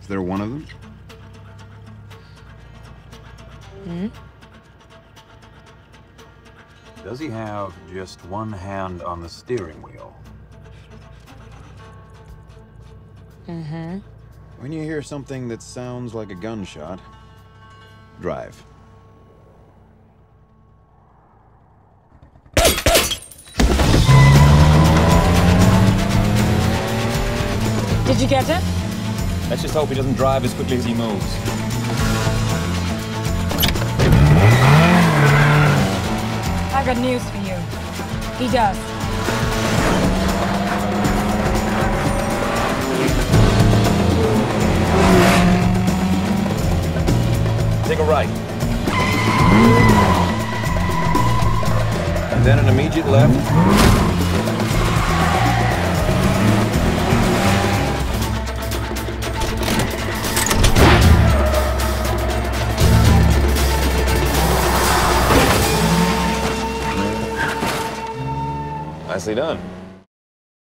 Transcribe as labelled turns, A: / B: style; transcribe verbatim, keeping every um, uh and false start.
A: Is there one of them?
B: Hmm?
C: Does he have just one hand on the steering wheel?
B: Mm-hmm.
A: When you hear something that sounds like a gunshot, drive.
B: Did you get it?
D: Let's just hope he doesn't drive as quickly as he moves.
B: I got news for you. He does.
D: Take a right. And then an immediate left. Nicely done.